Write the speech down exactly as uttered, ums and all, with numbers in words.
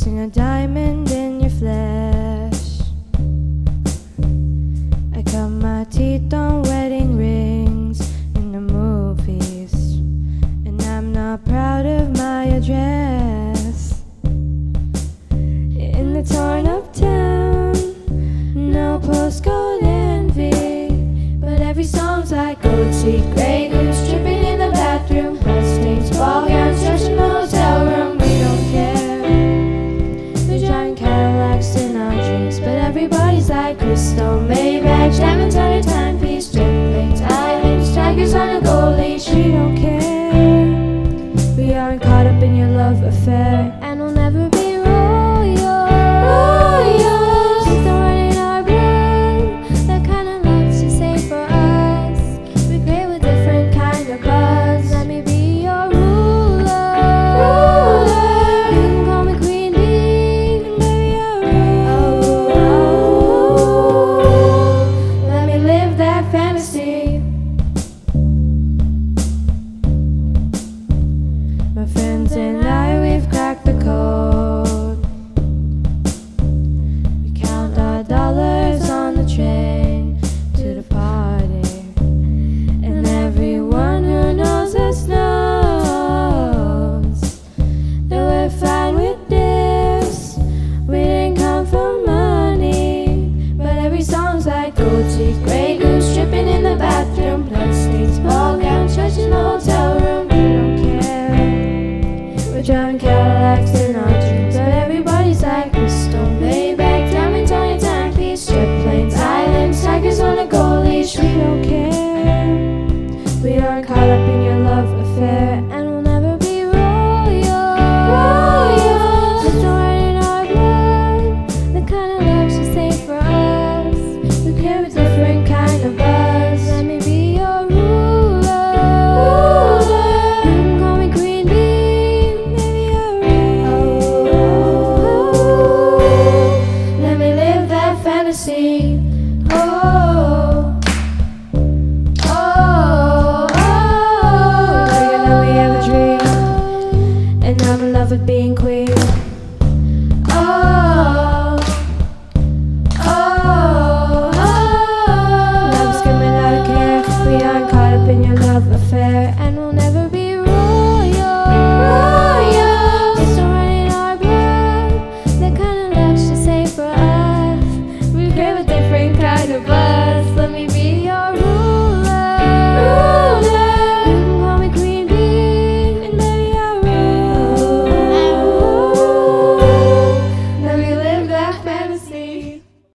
Placing a diamond in your flesh. I cut my teeth on wedding rings in the movies, and I'm not proud of my address. In the torn up town, no postcode envy, but every song's like gold teeth, grey goose dripping in the bathroom, blood stains, ball gowns, stretching in the hotel room. We don't care. We're driving Cadillacs in our dreams, but everybody's like crystal Maybach, diamonds on a timepiece, jet planes, islands, tigers on a gold leash. We don't care. We aren't caught up in your love affair, and we'll never be royal. Royals. It's the run in our blood, that kind of love's just safe for us. We crave a different kind of buzz. Let me be your ruler. Ruler. You can call me Queen Bee, and baby I'll rule. Oh, let me live that fantasy. My friends and I, we've cracked the code. We count our dollars on the train to the party, and everyone who knows us knows that we're fine with this. We didn't come for money, but every song's like gold teeth, grey goose dripping in the bathroom, blood stains, ball gowns, church in the hotel room. We don't care. We're driving Cadillacs in our dreams, but everybody's like crystal Maybach, diamonds on a timepiece, jet planes, islands, tigers on a gold leash. We don't care. We aren't caught up in your love affair, and we'll never be royal. Royals. It's the run in our blood, the kind of love's just safe for us. We crave a different kind of buzz. Let me be your ruler. Ruler. You can call me Queen Bee, baby I'll rule. Oh, let me live that fantasy. Oh, oh, oh. You know we have a dream, and I'm in love with being queen.